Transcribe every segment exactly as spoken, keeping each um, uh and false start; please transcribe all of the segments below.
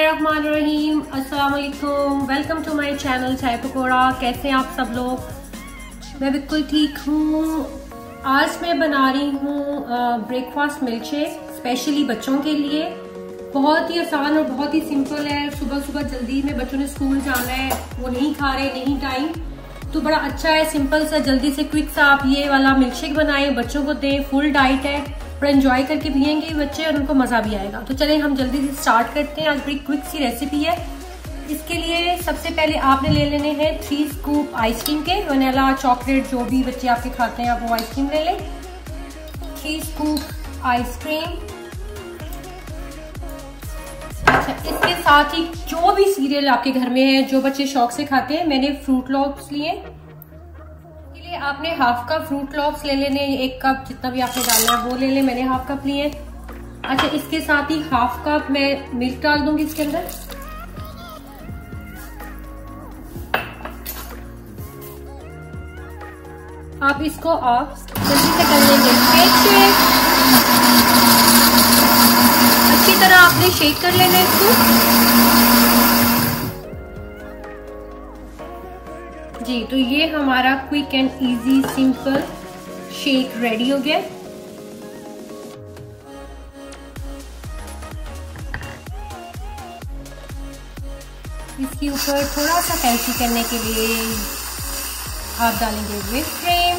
बिस्मिल्लाहिर्रहमानिर्रहीम। अस्सलाम वालेकुम। वेलकम टू माय चैनल चाय पकौड़ा। कैसे हैं आप सब लोग? मैं बिल्कुल ठीक हूँ। आज मैं बना रही हूँ ब्रेकफास्ट मिल्क शेक स्पेशली बच्चों के लिए। बहुत ही आसान और बहुत ही सिंपल है। सुबह सुबह जल्दी में बच्चों ने स्कूल जाना है, वो नहीं खा रहे, नहीं टाइम, तो बड़ा अच्छा है, सिंपल सा, जल्दी से क्विक सा आप ये वाला मिल्क शेक बनाएं, बच्चों को दें। फुल डाइट है, पर एंजॉय करके पियेंगे बच्चे और उनको मजा भी आएगा। तो चलें हम जल्दी से स्टार्ट करते हैं। आज बड़ी क्विक सी रेसिपी है। इसके लिए सबसे पहले आपने ले लेने हैं थ्री स्कूप आइसक्रीम के, वनीला, चॉकलेट, जो भी बच्चे आपके खाते हैं आप वो आइसक्रीम ले लें। Three scoop ice cream. अच्छा, इसके साथ ही जो भी सीरियल आपके घर में है, जो बच्चे शौक से खाते हैं, मैंने फ्रूट लॉप्स लिए। आपने हाफ कप फ्रूट लॉप्स ले लेने, एक कप जितना भी आपने डालना है वो ले ले, मैंने हाफ कप लिए। अच्छा, इसके साथ ही हाफ कप मैं मिल्क डाल दूंगी इसके अंदर। आप इसको आप जल्दी से कर लेंगे शेक शेक अच्छी तरह आपने शेक कर लेना इसको। जी, तो ये हमारा quick and easy simple shake ready हो गया। इसके ऊपर थोड़ा सा फैंसी करने के लिए आप डालेंगे व्हिप क्रीम।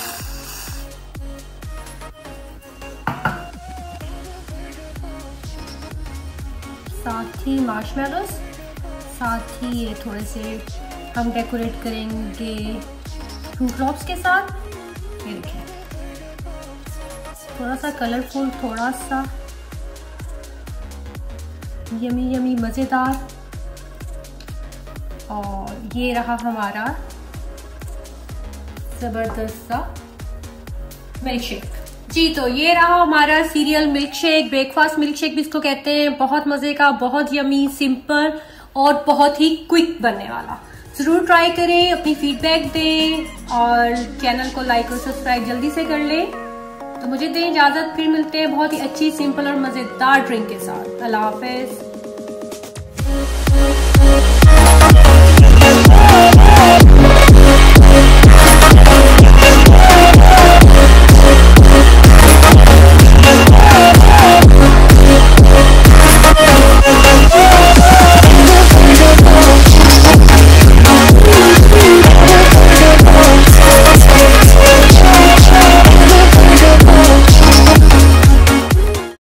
साथ ही मार्शमेलोस, साथ ही ये थोड़े से हम डेकोरेट करेंगे फ्रूट लॉप्स के साथ। ये देखिए, थोड़ा सा कलरफुल, थोड़ा सा यमी यमी मजेदार। और ये रहा हमारा जबरदस्त सा मिल्क शेक। जी, तो ये रहा हमारा cereal milk shake, breakfast milk shake भी इसको कहते हैं। बहुत मजे का, बहुत यमी, सिंपल और बहुत ही क्विक बनने वाला। जरूर ट्राई करें, अपनी फीडबैक दें और चैनल को लाइक और सब्सक्राइब जल्दी से कर लें। तो मुझे दें इजाजत, फिर मिलते हैं बहुत ही अच्छी, सिंपल और मजेदार ड्रिंक के साथ। अल्लाह हाफिज।